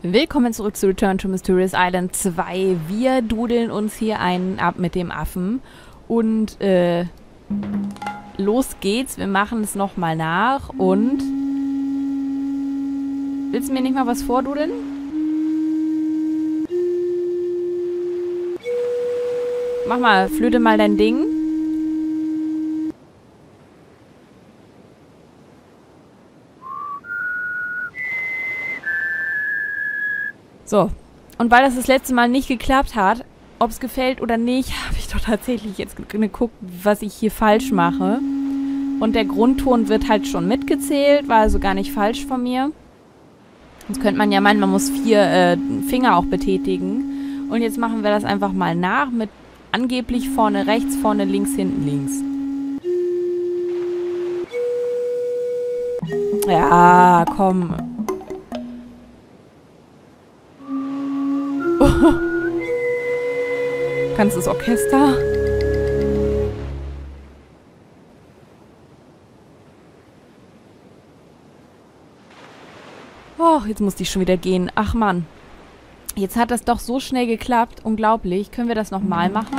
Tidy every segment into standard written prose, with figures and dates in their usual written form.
Willkommen zurück zu Return to Mysterious Island 2. Wir dudeln uns hier einen ab mit dem Affen. Und, los geht's. Wir machen es nochmal nach. Und... Willst du mir nicht mal was vordudeln? Mach mal, flöte mal dein Ding. So, und weil das letzte Mal nicht geklappt hat, ob es gefällt oder nicht, habe ich doch tatsächlich jetzt geguckt, was ich hier falsch mache. Und der Grundton wird halt schon mitgezählt, war also gar nicht falsch von mir. Sonst könnte man ja meinen, man muss 4 Finger auch betätigen. Und jetzt machen wir das einfach mal nach mit angeblich vorne rechts, vorne links, hinten links. Ja, komm. Kannst du das Orchester? Oh, jetzt muss die schon wieder gehen. Ach Mann. Jetzt hat das doch so schnell geklappt. Unglaublich. Können wir das nochmal machen?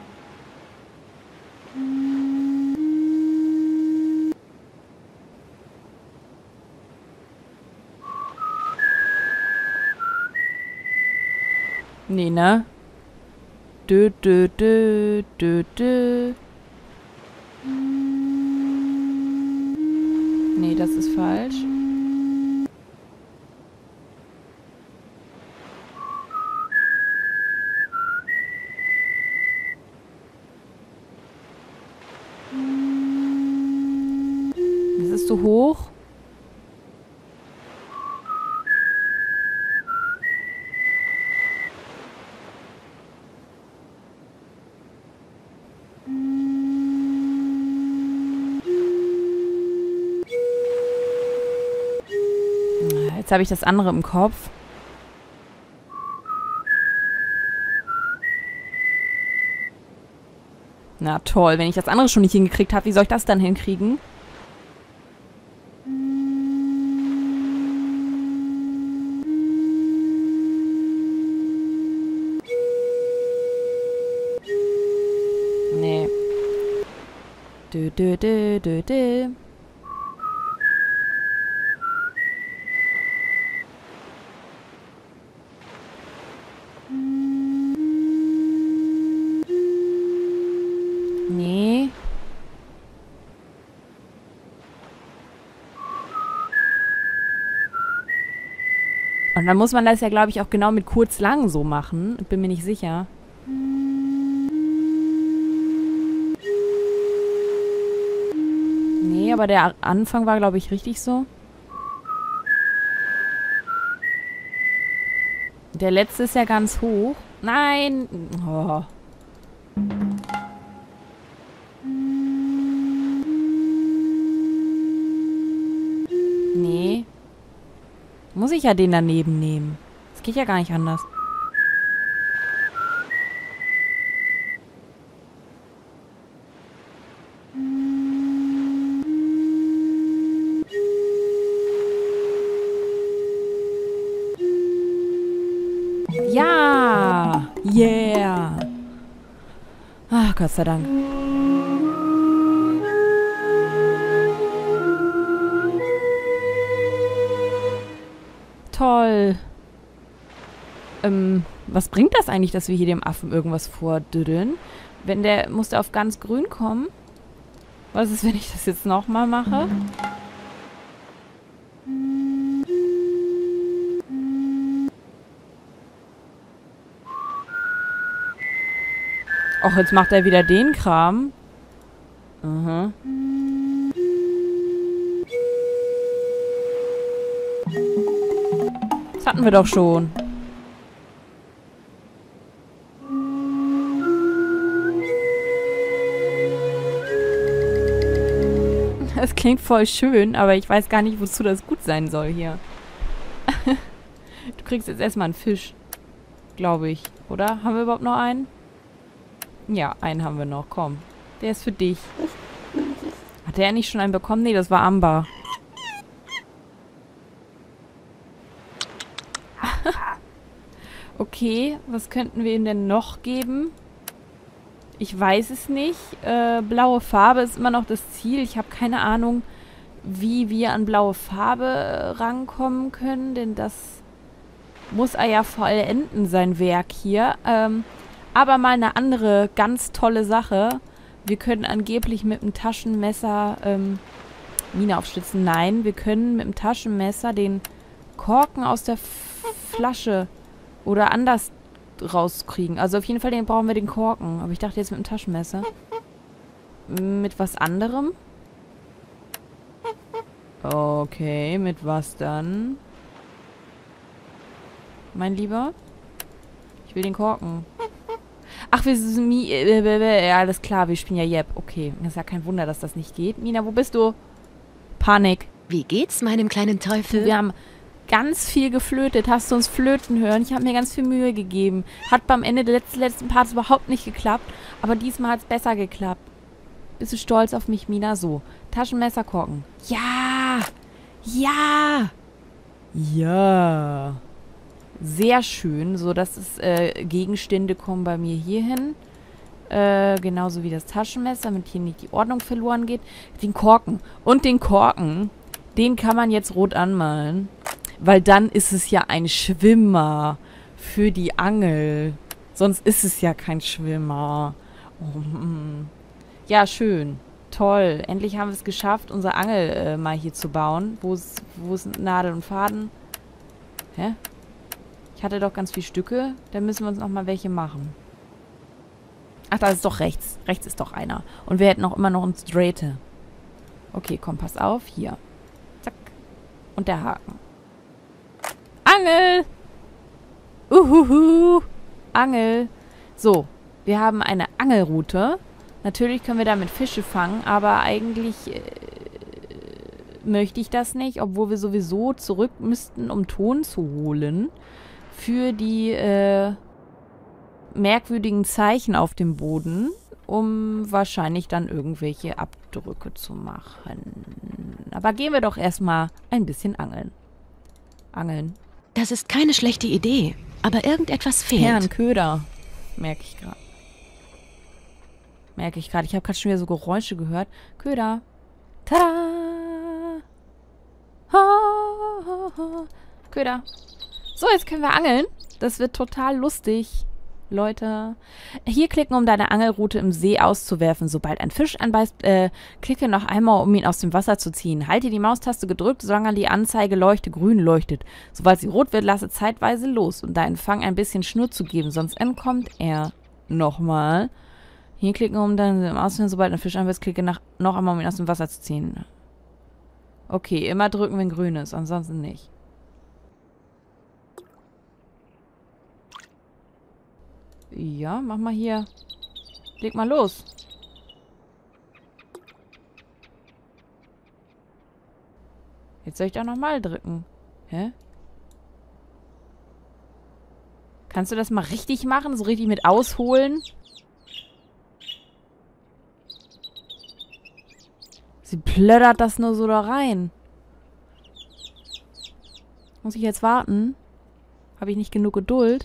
Nee, ne? Dö, dö, dö, dö, dö. Nee, das ist falsch. Das ist zu hoch. Jetzt habe ich das andere im Kopf. Na toll, wenn ich das andere schon nicht hingekriegt habe, wie soll ich das dann hinkriegen? Nee. Dö, dö, dö, dö, dö. Nee. Und dann muss man das ja, glaube ich, auch genau mit kurz lang so machen. Bin mir nicht sicher. Nee, aber der Anfang war, glaube ich, richtig so. Der letzte ist ja ganz hoch. Nein! Oh. Nee. Muss ich ja den daneben nehmen. Das geht ja gar nicht anders. Ja! Yeah! Ach, Gott sei Dank. Toll. Was bringt das eigentlich, dass wir hier dem Affen irgendwas vordüddeln? Wenn der, muss der auf ganz grün kommen? Was ist, wenn ich das jetzt nochmal mache? Och, jetzt macht er wieder den Kram. Aha. Das hatten wir doch schon. Das klingt voll schön, aber ich weiß gar nicht, wozu das gut sein soll hier. Du kriegst jetzt erstmal einen Fisch. Glaube ich. Oder? Haben wir überhaupt noch einen? Ja, einen haben wir noch. Komm. Der ist für dich. Hat der nicht schon einen bekommen? Nee, das war Amber. Okay, was könnten wir ihm denn noch geben? Ich weiß es nicht. Blaue Farbe ist immer noch das Ziel. Ich habe keine Ahnung, wie wir an blaue Farbe rankommen können, denn das muss er ja vollenden, sein Werk hier. Aber mal eine andere ganz tolle Sache. Wir können angeblich mit dem Taschenmesser Mine aufschlitzen. Nein, wir können mit dem Taschenmesser den Korken aus der Flasche oder anders rauskriegen. Also auf jeden Fall brauchen wir den Korken. Aber ich dachte jetzt mit dem Taschenmesser. Mit was anderem? Okay, mit was dann? Mein Lieber? Ich will den Korken. Ach, wir sind ja, alles klar, wir spielen ja Jep. Okay, das ist ja kein Wunder, dass das nicht geht. Mina, wo bist du? Panik. Wie geht's meinem kleinen Teufel? Wir haben ganz viel geflötet. Hast du uns flöten hören? Ich habe mir ganz viel Mühe gegeben. Hat beim Ende des letzten Parts überhaupt nicht geklappt. Aber diesmal hat es besser geklappt. Bist du stolz auf mich, Mina? So. Taschenmesser, Korken. Ja! Ja! Ja! Sehr schön. So, dass es Gegenstände kommen bei mir hier hin. Genauso wie das Taschenmesser, damit hier nicht die Ordnung verloren geht. Den Korken. Und den Korken, den kann man jetzt rot anmalen. Weil dann ist es ja ein Schwimmer für die Angel. Sonst ist es ja kein Schwimmer. Oh, ja, schön. Toll. Endlich haben wir es geschafft, unsere Angel mal hier zu bauen. Wo ist Nadel und Faden? Hä? Ich hatte doch ganz viele Stücke. Da müssen wir uns noch mal welche machen. Ach, da ist doch rechts. Rechts ist doch einer. Und wir hätten auch immer noch uns Drähte. Okay, komm, pass auf. Hier. Zack. Und der Haken. Angel! Uhuhu! Angel. So, wir haben eine Angelrute. Natürlich können wir damit Fische fangen, aber eigentlich möchte ich das nicht, obwohl wir sowieso zurück müssten, um Ton zu holen. Für die merkwürdigen Zeichen auf dem Boden, um wahrscheinlich dann irgendwelche Abdrücke zu machen. Aber gehen wir doch erstmal ein bisschen angeln. Angeln. Das ist keine schlechte Idee, aber irgendetwas fehlt. Ja, ein Köder. Merke ich gerade. Merke ich gerade. Ich habe gerade schon wieder so Geräusche gehört. Köder. Tada! Ha, ha, ha. Köder. So, jetzt können wir angeln. Das wird total lustig. Leute. Hier klicken, um deine Angelrute im See auszuwerfen. Sobald ein Fisch anbeißt, klicke noch einmal, um ihn aus dem Wasser zu ziehen. Halte die Maustaste gedrückt, solange die Anzeige grün leuchtet. Sobald sie rot wird, lasse zeitweise los, um deinen Fang ein bisschen Schnur zu geben, sonst entkommt er. Nochmal. Hier klicken, um dann auszuwählen, sobald ein Fisch anbeißt, klicke noch einmal, um ihn aus dem Wasser zu ziehen. Okay, immer drücken, wenn grün ist, ansonsten nicht. Ja, mach mal hier. Leg mal los. Jetzt soll ich doch nochmal drücken. Hä? Kannst du das mal richtig machen? So richtig mit ausholen? Sie plöddert das nur so da rein. Muss ich jetzt warten? Habe ich nicht genug Geduld?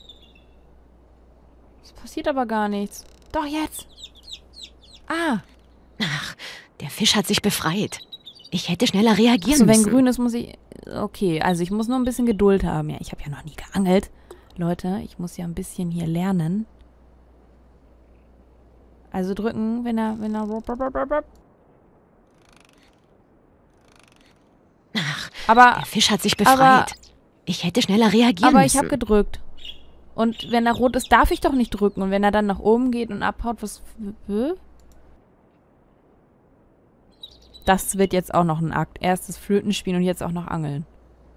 Passiert aber gar nichts. Doch, jetzt. Ah. Ach, der Fisch hat sich befreit. Ich hätte schneller reagieren so, wenn müssen. grün ist, muss ich... Okay, also ich muss nur ein bisschen Geduld haben. Ja, ich habe ja noch nie geangelt. Leute, ich muss ja ein bisschen hier lernen. Also drücken, wenn er... Ach, aber der Fisch hat sich befreit. Ich hätte schneller reagieren müssen. Aber ich habe gedrückt. Und wenn er rot ist, darf ich doch nicht drücken. Und wenn er dann nach oben geht und abhaut, was... Das wird jetzt auch noch ein Akt. Erst das Flötenspielen und jetzt auch noch Angeln.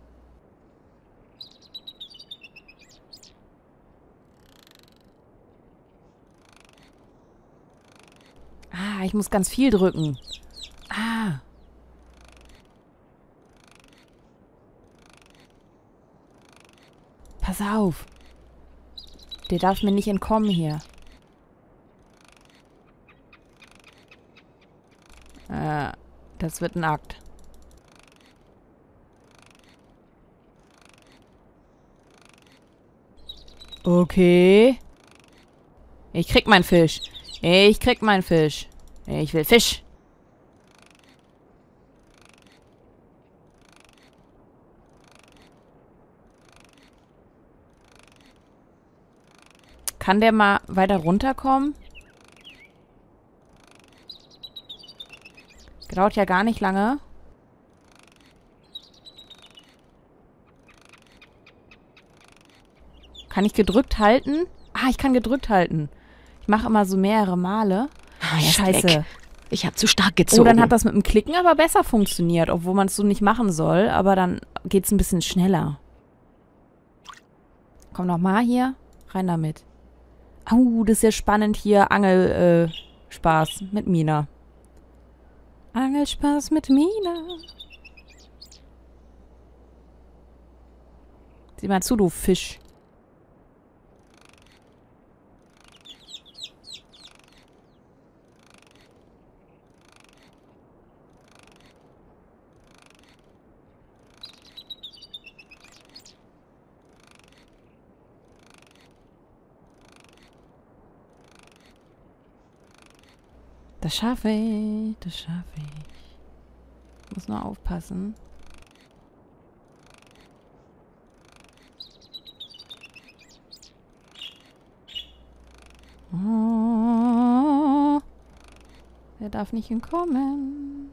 Ah, ich muss ganz viel drücken. Ah. Pass auf. Der darf mir nicht entkommen hier. Das wird ein Akt. Okay. Ich krieg meinen Fisch. Ich krieg meinen Fisch. Ich will Fisch. Kann der mal weiter runterkommen? Dauert ja gar nicht lange. Kann ich gedrückt halten? Ah, ich kann gedrückt halten. Ich mache immer so mehrere Male. Ah, Scheiße. Weg. Ich habe zu stark gezogen. Oh, dann hat das mit dem Klicken aber besser funktioniert, obwohl man es so nicht machen soll. Aber dann geht es ein bisschen schneller. Komm noch mal hier. Rein damit. Das ist ja spannend hier. Angelspaß mit Mina. Angelspaß mit Mina. Sieh mal zu, du Fisch. Das schaffe ich, das schaffe ich. Muss nur aufpassen. Oh, er darf nicht entkommen.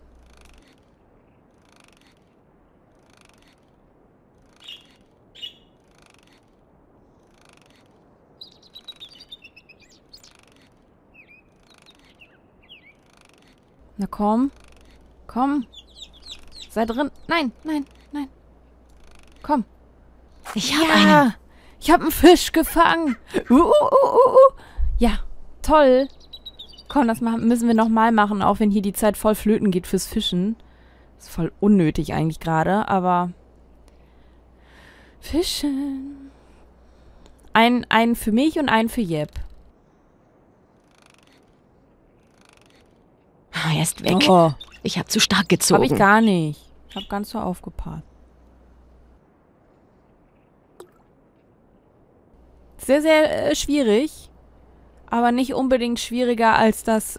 Na komm. Komm. Sei drin. Nein, nein, nein. Komm. Ich habe einen. Ich habe einen Fisch gefangen. Ja, toll. Komm, das müssen wir nochmal machen, auch wenn hier die Zeit voll flöten geht fürs Fischen. Ist voll unnötig eigentlich gerade, aber... Fischen. Einen für mich und einen für Jep. Er ist weg. Oh. Ich habe zu stark gezogen. Habe ich gar nicht. Ich habe ganz so aufgepasst. Sehr, sehr schwierig. Aber nicht unbedingt schwieriger als das,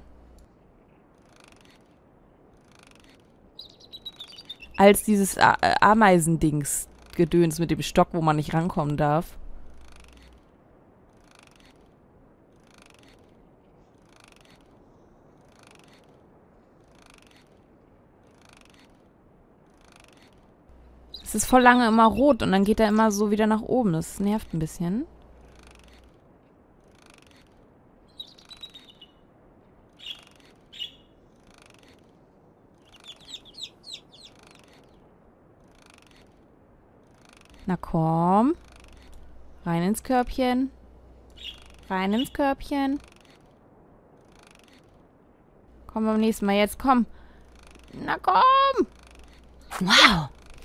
als dieses Ameisendings-Gedöns mit dem Stock, wo man nicht rankommen darf. Es ist voll lange immer rot und dann geht er immer so wieder nach oben. Das nervt ein bisschen. Na komm. Rein ins Körbchen. Rein ins Körbchen. Komm beim nächsten Mal jetzt, komm. Na komm. Wow.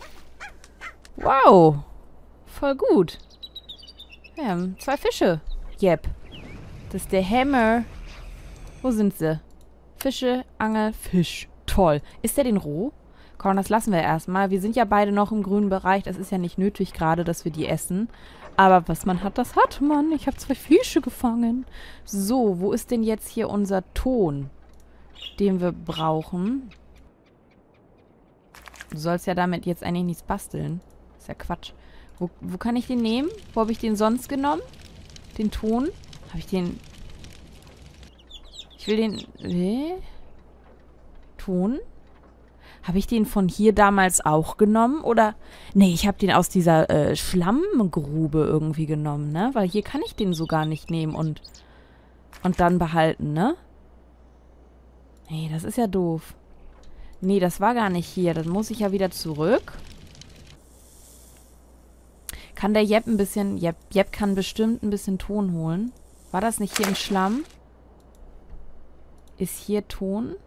Wow. Voll gut. Wir haben 2 Fische. Yep. Das ist der Hammer. Wo sind sie? Fische, Angel, Fisch. Toll. Ist der denn roh? Komm, das lassen wir erstmal. Wir sind ja beide noch im grünen Bereich. Das ist ja nicht nötig gerade, dass wir die essen. Aber was man hat, das hat man. Ich habe 2 Fische gefangen. So, wo ist denn jetzt hier unser Ton, den wir brauchen? Du sollst ja damit jetzt eigentlich nichts basteln. Ist ja Quatsch. Wo kann ich den nehmen? Wo habe ich den sonst genommen? Den Ton? Habe ich den... Ich will den... Ton? Habe ich den von hier damals auch genommen? Oder... Nee, ich habe den aus dieser Schlammgrube irgendwie genommen, ne? Weil hier kann ich den so gar nicht nehmen und dann behalten, ne? Nee, das ist ja doof. Nee, das war gar nicht hier. Dann muss ich ja wieder zurück. Kann der Jep ein bisschen... Jep kann bestimmt ein bisschen Ton holen. War das nicht hier im Schlamm? Ist hier Ton?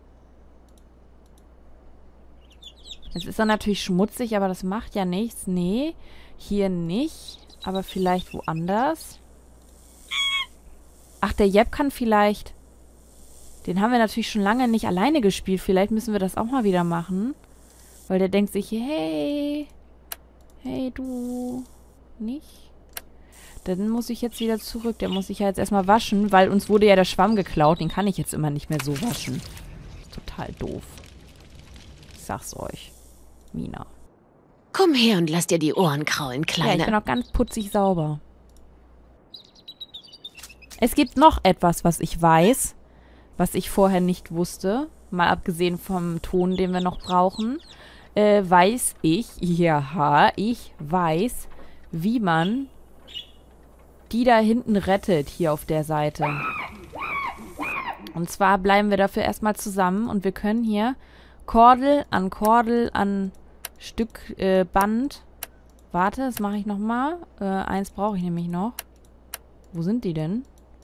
Jetzt ist er natürlich schmutzig, aber das macht ja nichts. Nee, hier nicht. Aber vielleicht woanders. Ach, der Jep kann vielleicht... Den haben wir natürlich schon lange nicht alleine gespielt. Vielleicht müssen wir das auch mal wieder machen. Weil der denkt sich, hey, du, nicht? Dann muss ich jetzt wieder zurück. Der muss ich ja jetzt erstmal waschen, weil uns wurde ja der Schwamm geklaut. Den kann ich jetzt immer nicht mehr so waschen. Total doof. Ich sag's euch. Mina. Komm her und lass dir die Ohren kraulen, Ja, Kleine. ich bin auch ganz putzig sauber. Es gibt noch etwas, was ich weiß, was ich vorher nicht wusste. Mal abgesehen vom Ton, den wir noch brauchen. Weiß ich, ja, ich weiß, wie man die da hinten rettet, hier auf der Seite. Und zwar bleiben wir dafür erstmal zusammen und wir können hier Kordel an Stück Band. Warte, das mache ich nochmal. Eins brauche ich nämlich noch. Wo sind die denn?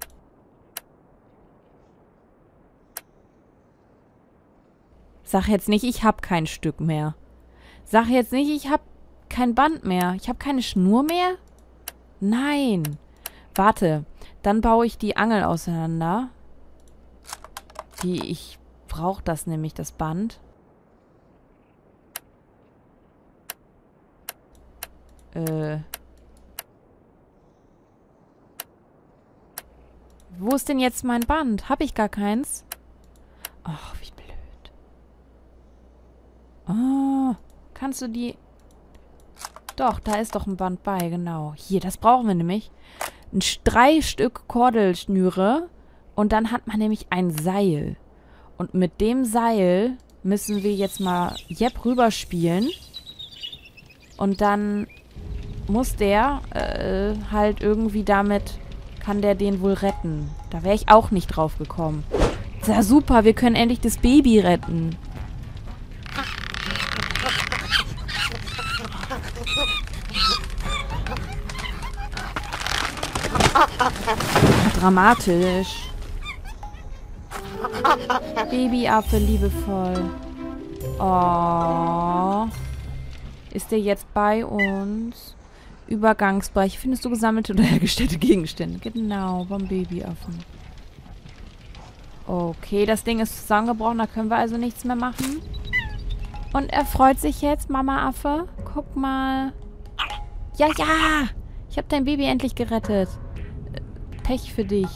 Sag jetzt nicht, ich habe kein Stück mehr. Sag jetzt nicht, ich habe kein Band mehr. Ich habe keine Schnur mehr? Nein. Warte, dann baue ich die Angel auseinander. Ich brauche das nämlich, das Band. Wo ist denn jetzt mein Band? Habe ich gar keins? Ach, wie blöd. Oh, kannst du die... Doch, da ist doch ein Band bei, genau. Hier, das brauchen wir nämlich. 3 Stück Kordelschnüre und dann hat man nämlich ein Seil. Und mit dem Seil müssen wir jetzt mal Jep rüberspielen. Und dann muss der halt irgendwie damit, kann der den wohl retten. Da wäre ich auch nicht drauf gekommen. Ja, super, wir können endlich das Baby retten. Dramatisch. Babyaffe, liebevoll. Oh. Ist der jetzt bei uns? Übergangsbereich. Findest du gesammelte oder hergestellte Gegenstände? Genau, beim Babyaffen. Okay, das Ding ist zusammengebrochen, da können wir also nichts mehr machen. Und er freut sich jetzt, Mama-Affe. Guck mal. Ja, ja! Ich habe dein Baby endlich gerettet. Pech für dich.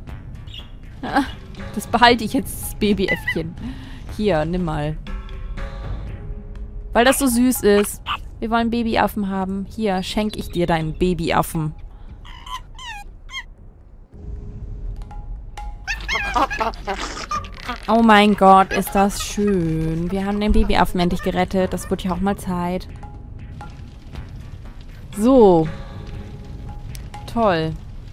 Das behalte ich jetzt, das Babyäffchen. Hier, nimm mal. Weil das so süß ist. Wir wollen Babyaffen haben. Hier, schenke ich dir deinen Babyaffen. Oh mein Gott, ist das schön. Wir haben den Babyaffen endlich gerettet. Das wird ja auch mal Zeit. So. Toll.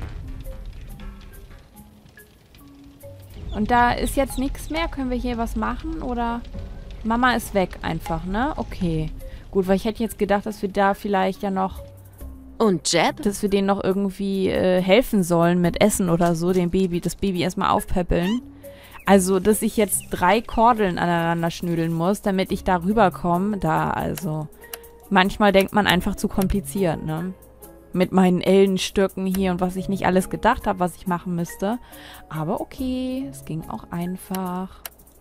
Und da ist jetzt nichts mehr. Können wir hier was machen? Oder... Mama ist weg einfach, ne? Okay. Gut, weil ich hätte jetzt gedacht, dass wir da vielleicht ja noch... Und Jeb? Dass wir denen noch irgendwie helfen sollen mit Essen oder so. Das Baby erstmal aufpäppeln. Also, dass ich jetzt 3 Kordeln aneinander schnüdeln muss, damit ich da rüberkomme. Also... Manchmal denkt man einfach zu kompliziert, ne? Mit meinen Ellenstöcken hier und was ich nicht alles gedacht habe, was ich machen müsste. Aber okay, es ging auch einfach.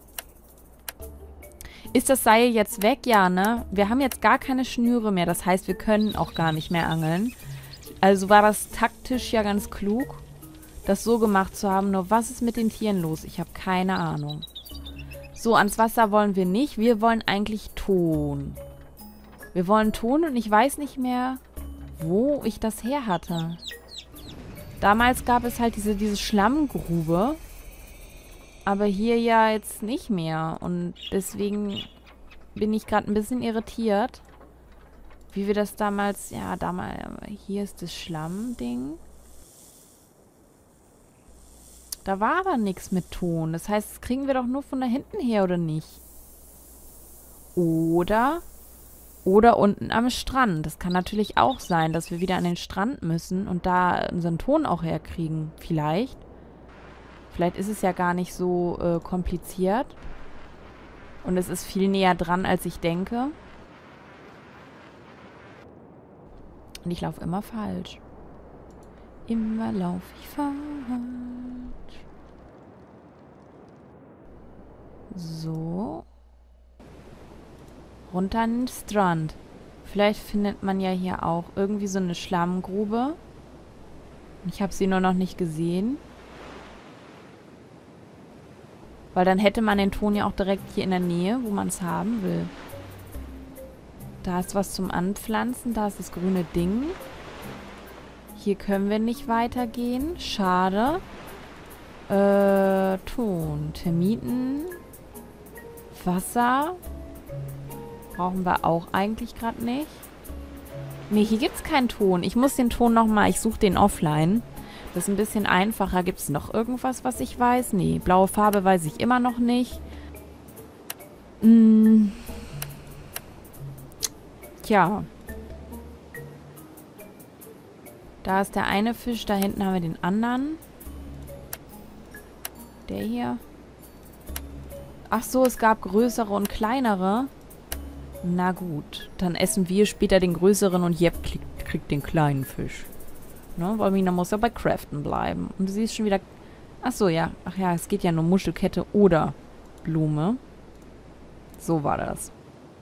Ist das Seil jetzt weg? Ja, ne? Wir haben jetzt gar keine Schnüre mehr. Das heißt, wir können auch gar nicht mehr angeln. Also war das taktisch ja ganz klug, das so gemacht zu haben. Nur was ist mit den Tieren los? Ich habe keine Ahnung. So, ans Wasser wollen wir nicht. Wir wollen eigentlich Ton. Wir wollen Ton und ich weiß nicht mehr, wo ich das her hatte. Damals gab es halt diese Schlammgrube. Aber hier ja jetzt nicht mehr. Und deswegen bin ich gerade ein bisschen irritiert. Wie wir das damals... Ja, damals... Hier ist das Schlammding. Da war aber nichts mit Ton. Das heißt, das kriegen wir doch nur von da hinten her, oder nicht? Oder unten am Strand. Das kann natürlich auch sein, dass wir wieder an den Strand müssen und da unseren Ton auch herkriegen. Vielleicht. Vielleicht ist es ja gar nicht so kompliziert. Und es ist viel näher dran, als ich denke. Und ich laufe immer falsch. Immer laufe ich falsch. So. Runter an den Strand. Vielleicht findet man ja hier auch irgendwie so eine Schlammgrube. Ich habe sie nur noch nicht gesehen. Weil dann hätte man den Ton ja auch direkt hier in der Nähe, wo man es haben will. Da ist was zum Anpflanzen. Da ist das grüne Ding. Hier können wir nicht weitergehen. Schade. Ton. Termiten. Wasser. Brauchen wir auch eigentlich gerade nicht. Nee, hier gibt es keinen Ton. Ich muss den Ton nochmal... Ich suche den offline. Das ist ein bisschen einfacher. Gibt es noch irgendwas, was ich weiß? Nee, blaue Farbe weiß ich immer noch nicht. Tja. Da ist der eine Fisch. Da hinten haben wir den anderen. Der hier. Ach so, es gab größere und kleinere. Na gut. Dann essen wir später den größeren und Jep kriegt den kleinen Fisch. Ne, weil Mina muss ja bei Craften bleiben. Und sie ist schon wieder... Ach so, ja. Ach ja, es geht ja nur Muschelkette oder Blume. So war das.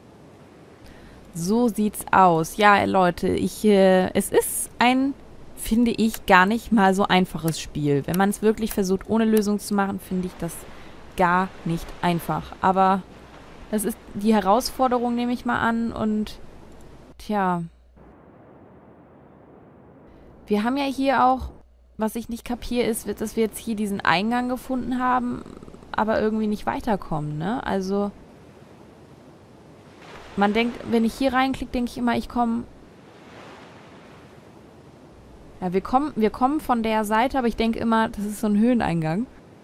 So sieht's aus. Ja, Leute, es ist ein, finde ich, gar nicht mal so einfaches Spiel. Wenn man es wirklich versucht, ohne Lösung zu machen, finde ich das gar nicht einfach. Aber das ist die Herausforderung, nehme ich mal an. Und, tja... Wir haben ja hier auch, was ich nicht kapiere, ist, dass wir jetzt hier diesen Eingang gefunden haben, aber irgendwie nicht weiterkommen, ne? Also, man denkt, wenn ich hier reinklicke, denke ich immer, ich komme... Ja, wir kommen von der Seite, aber ich denke immer, das ist so ein Höheneingang.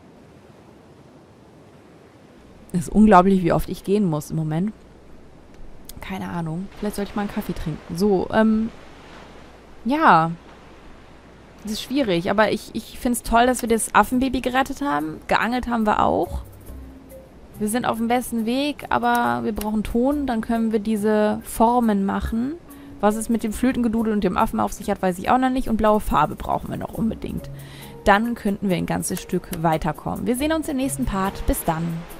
Es ist unglaublich, wie oft ich gehen muss im Moment. Keine Ahnung. Vielleicht sollte ich mal einen Kaffee trinken. So, ja... Das ist schwierig, aber ich finde es toll, dass wir das Affenbaby gerettet haben. Geangelt haben wir auch. Wir sind auf dem besten Weg, aber wir brauchen Ton. Dann können wir diese Formen machen. Was es mit dem Flötengedudel und dem Affen auf sich hat, weiß ich auch noch nicht. Und blaue Farbe brauchen wir noch unbedingt. Dann könnten wir ein ganzes Stück weiterkommen. Wir sehen uns im nächsten Part. Bis dann.